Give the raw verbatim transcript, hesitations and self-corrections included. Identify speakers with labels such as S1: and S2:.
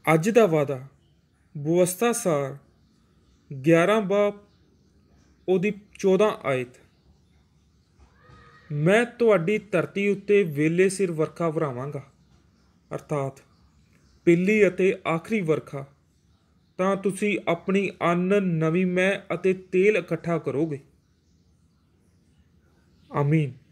S1: ਅੱਜ ਦਾ ਵਾਦਾ ਬਵਸਥਾ ਸਾਰ ਗਿਆਰਾਂ ਬਾਬ ਉਹਦੀ ਚੌਦਾਂ ਆਇਤ। ਮੈਂ ਤੁਹਾਡੀ ਧਰਤੀ ਉੱਤੇ ਵੇਲੇ ਸਿਰ ਵਰਖਾ ਵਰਾਵਾਂਗਾ, ਅਰਥਾਤ ਪਹਿਲੀ ਅਤੇ ਆਖਰੀ ਵਰਖਾ, ਤਾਂ ਤੁਸੀਂ ਆਪਣੀ ਅੰਨ, ਨਵੀਂ ਮੈਂਹ ਅਤੇ ਤੇਲ ਇਕੱਠਾ ਕਰੋਗੇ। ਆਮੀਨ।